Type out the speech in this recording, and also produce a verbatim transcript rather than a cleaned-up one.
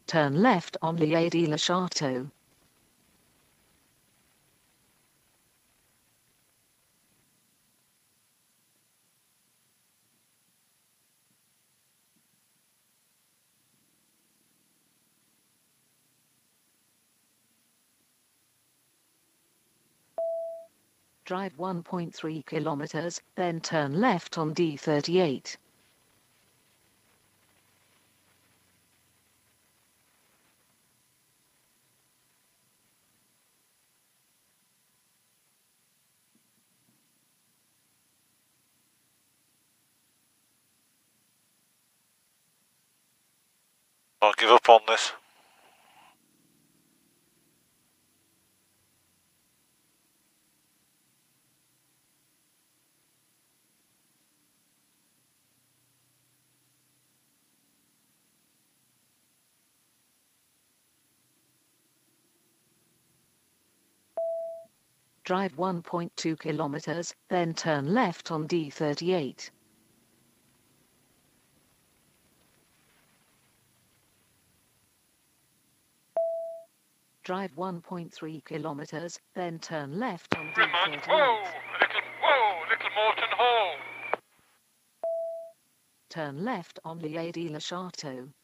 Turn left on Le Château. Drive one point three kilometers, then turn left on D thirty-eight. I'll give up on this. Drive one point two kilometers, then turn left on D thirty-eight. Drive one point three kilometers, then turn left on D thirty-eight. Whoa, little, whoa, little Morton Hall. Turn left on Le Château.